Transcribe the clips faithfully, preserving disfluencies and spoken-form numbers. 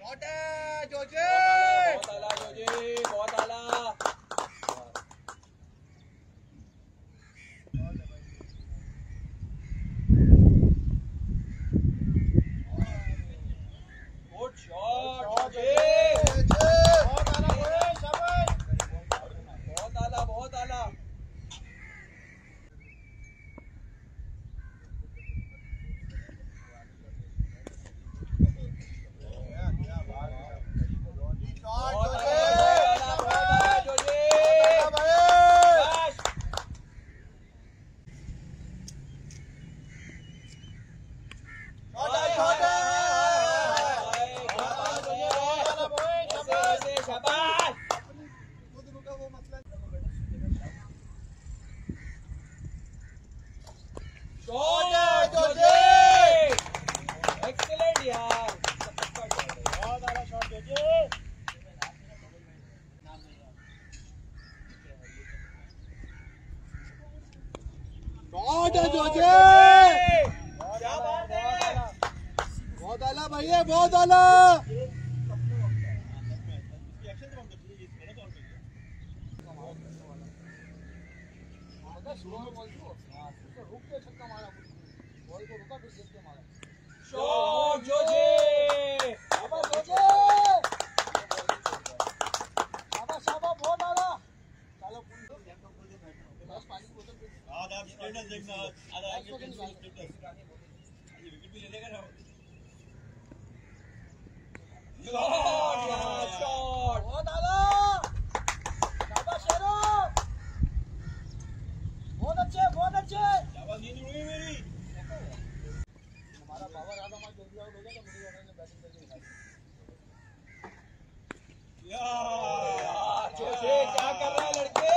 Shot है Jose, बहुत आला जोजे, बहुत आला। गुड शॉट जोजे, बहुत आला बोले, शाबाश, बहुत आला, बहुत आला। जोजे क्या बात है, बहुत आला भैया, बहुत आला। रुक के छक्का मारा, बॉल को रुका फिर देख के मारा। शॉट जोजे, शाबाश जोजे, शाबाश शाबाश, बहुत आला। चलो बस पानी की बोतल आज आप स्टेटस देखना, आज आएंगे स्टेटस, ये विकेट भी ले लेगा ना। शॉट, बहुत आला, शाबाश शेरो, बहुत अच्छे, बहुत अच्छे। शाबाश, नींद उड़ गई मेरी। हमारा पावर आधा मैच जल्दी आउट हो गया तो मेरी ओवर ने बैटिंग करके दिखाई। यार जोजे क्या कर रहा है लड़के,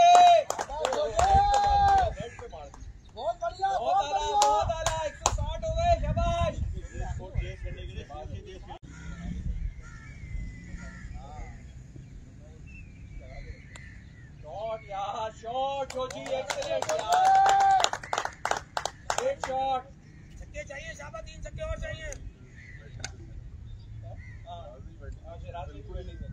बहुत बढ़िया, बहुत आला, बहुत आला, एक सौ साठ हो गए, शाबाश। शॉट यार, शॉट जोजी, एक्सीलेंट यार, ग्रेट शॉट। छक्के चाहिए शाबाश, तीन छक्के और चाहिए। हाँ शिराज की पूरी टीम है।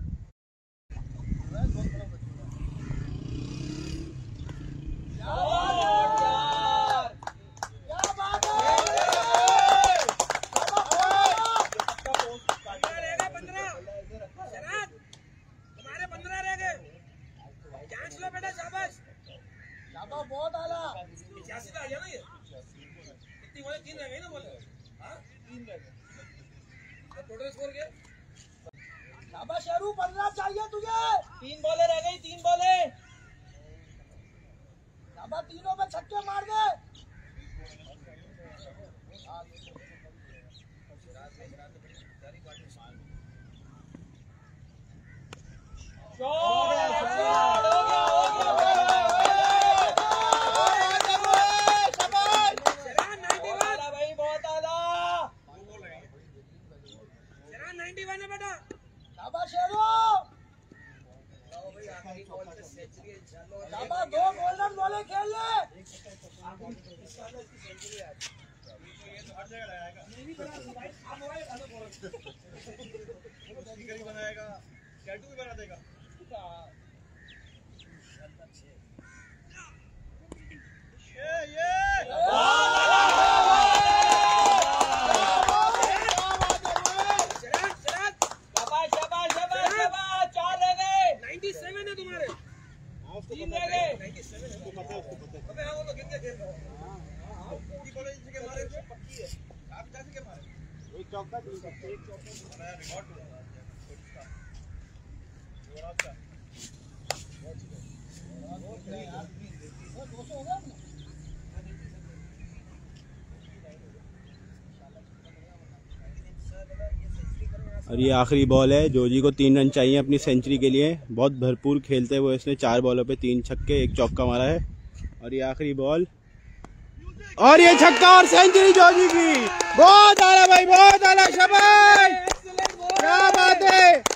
बहुत आला, पचासी का आ गया ना ये, कितनी बोले, तीन रह गई ना बोले, हाँ तीन रह गए, टोटल स्कोर क्या? शाबाश शेरू, पंद्रह चाहिए तुझे। तीन बॉले रह गई, तीन बॉले। शाबाश, तीनों पे छक्के मार दे। शाबाश शेरू, शाबाश, दो गोल्डन बॉले खेल ले। बनाएगा, टैटू भी बना देगा। ये ये तीन रह गए। अबे हाँ वो तो गिन के खेल रहा हूँ। कॉलेज से के मारे थे पक्की है। आप कैसे के मारे? एक चौका तीन चौका एक चौका बनाया रिकॉर्ड हुआ। और आपका बहुत है यार, दो सौ हो गया ना। और ये आखिरी बॉल है, जोजी को तीन रन चाहिए अपनी सेंचुरी के लिए। बहुत भरपूर खेलते हुए इसने चार बॉलों पे तीन छक्के एक चौका मारा है। और ये आखिरी बॉल और ये छक्का और सेंचुरी जोजी की। बहुत आला भाई, बहुत आला, शाबाश, क्या बात है।